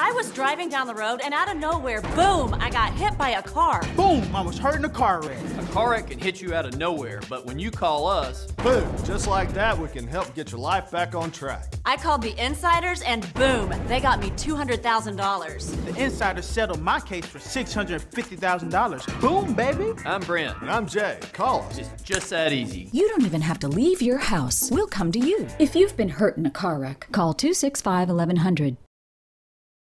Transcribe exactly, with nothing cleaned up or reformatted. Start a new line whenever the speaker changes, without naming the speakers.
I was driving down the road and out of nowhere, boom, I got hit by a car.
Boom, I was hurt in a car wreck.
A car wreck can hit you out of nowhere, but when you call us,
boom, just like that, we can help get your life back on track.
I called the Insiders and boom, they got me two hundred thousand dollars.
The Insiders settled my case for six hundred fifty thousand dollars. Boom, baby.
I'm Brent.
And I'm Jay. Call us.
It's just that easy.
You don't even have to leave your house. We'll come to you. If you've been hurt in a car wreck, call two six five, eleven hundred.